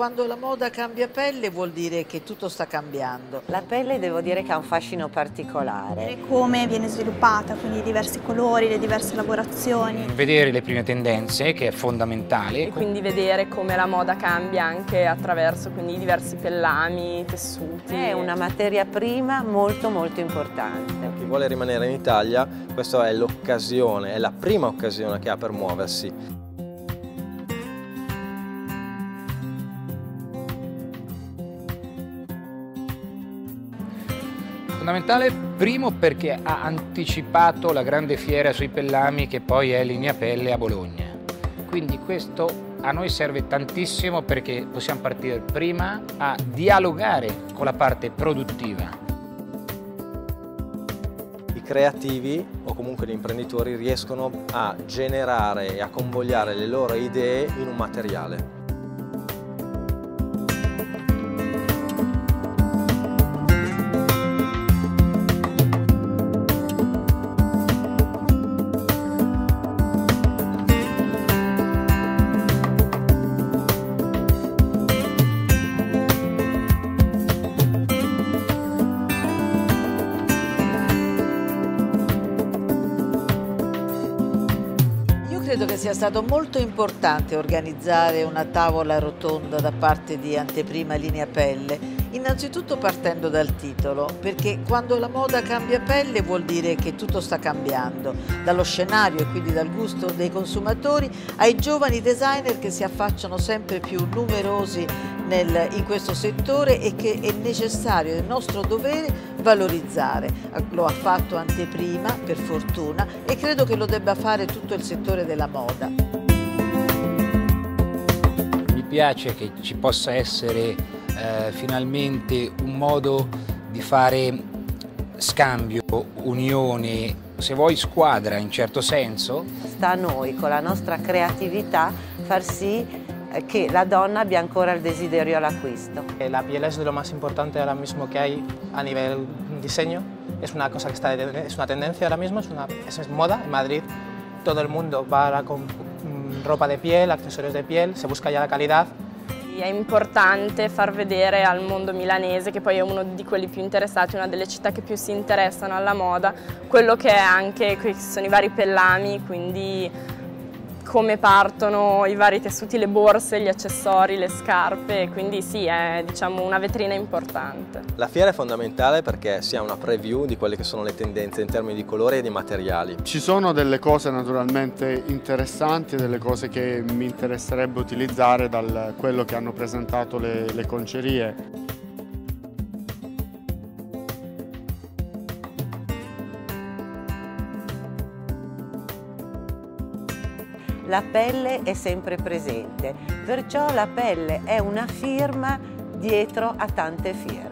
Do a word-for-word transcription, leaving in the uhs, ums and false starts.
quando la moda cambia pelle vuol dire che tutto sta cambiando. La pelle devo dire che ha un fascino particolare. Come viene sviluppata, quindi i diversi colori, le diverse lavorazioni. Vedere le prime tendenze, che è fondamentale. E quindi vedere come la moda cambia anche attraverso quindi, i diversi pellami, tessuti. È una materia prima molto molto importante. Chi vuole rimanere in Italia, questa è l'occasione, è la prima occasione che ha per muoversi. Fondamentale, primo perché ha anticipato la grande fiera sui pellami che poi è Linea Pelle a Bologna. Quindi questo a noi serve tantissimo perché possiamo partire prima a dialogare con la parte produttiva. I creativi o comunque gli imprenditori riescono a generare e a convogliare le loro idee in un materiale. Credo che sia stato molto importante organizzare una tavola rotonda da parte di Anteprima Linea Pelle, innanzitutto partendo dal titolo, perché quando la moda cambia pelle vuol dire che tutto sta cambiando, dallo scenario e quindi dal gusto dei consumatori ai giovani designer che si affacciano sempre più numerosi nel, in questo settore e che è necessario, è il nostro dovere valorizzare. Lo ha fatto Anteprima, per fortuna, e credo che lo debba fare tutto il settore della moda. Mi piace che ci possa essere eh, finalmente un modo di fare scambio, unione, se vuoi squadra in certo senso. Sta a noi, con la nostra creatività, far sì que la donna abbia ancora el desiderio al acquisto. La piel es de lo más importante ahora mismo que hay a nivel diseño. Es una cosa que está, es una tendencia ahora mismo, es, una, es moda. En Madrid todo el mundo va ahora con ropa de piel, accesorios de piel, se busca ya la calidad. È importante far vedere al mondo milanese, che poi è uno di quelli più interessati, una delle città che più si interessano alla moda, quello che è anche, che sono i vari pellami, quindi come partono i vari tessuti, le borse, gli accessori, le scarpe, quindi sì, è diciamo, una vetrina importante. La fiera è fondamentale perché si ha una preview di quelle che sono le tendenze in termini di colori e di materiali. Ci sono delle cose naturalmente interessanti, delle cose che mi interesserebbe utilizzare da quello che hanno presentato le, le concerie. La pelle è sempre presente, perciò la pelle è una firma dietro a tante fiere.